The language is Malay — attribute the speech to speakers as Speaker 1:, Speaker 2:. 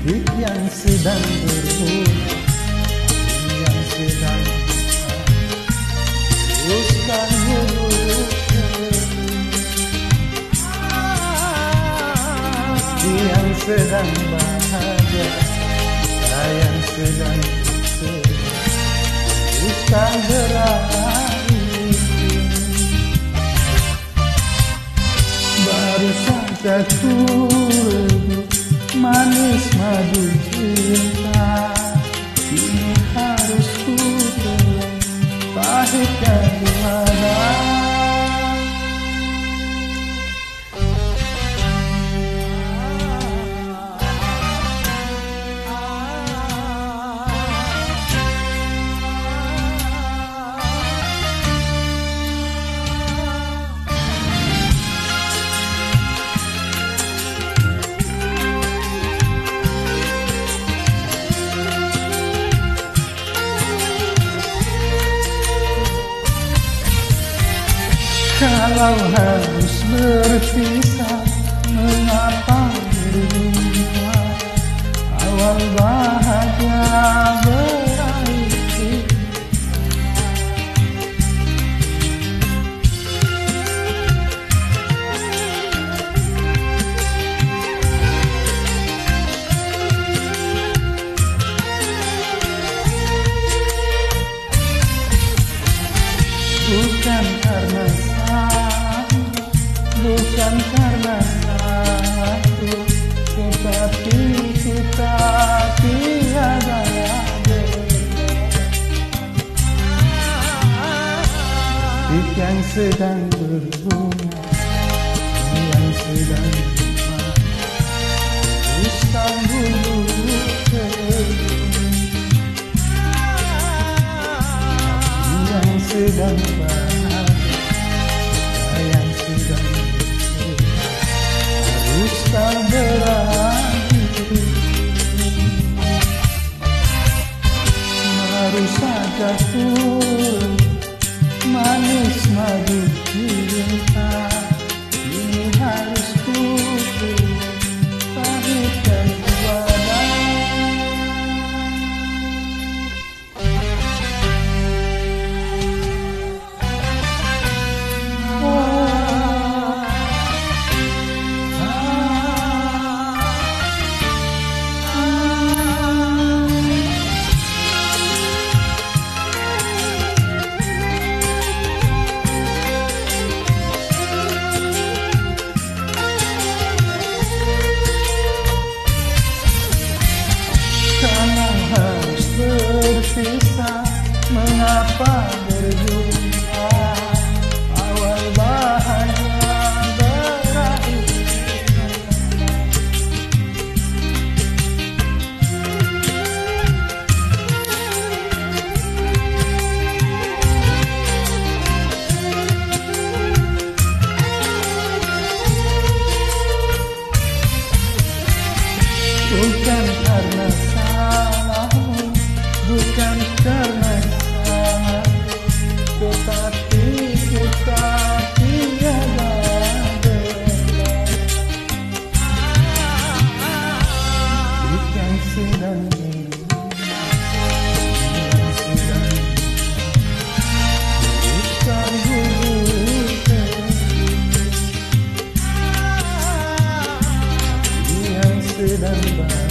Speaker 1: Hati yang sedang berbunga, yang sedang teruskan hulu yang sedang bahagia, yang sedang teruskan berakhir. Baru saja ku rebut manis madu cinta, kini harus ku telan pahit dari mana. Kalau harus berpisah, mengapa berdua? Awal bahagia berakhir. Bukan karena bukan karena satu, tetapi kita tiada beda. Yang sedang berbunga, yang sedang teruskan hulu yang sedang bahagia, yang sedang Haruskah berakhir. Baru saja turun manis madu cinta, ini harus putih pahit dan wadah. Kalau harus berpisah, mengapa berjumpa? Awal bahagia berakhir. Bukan karena salahmu, bukan karena salah, tetapi kita tiada beda. Yang sedang berbunga, yang sedang teruskan hulu yang sedang bahagia.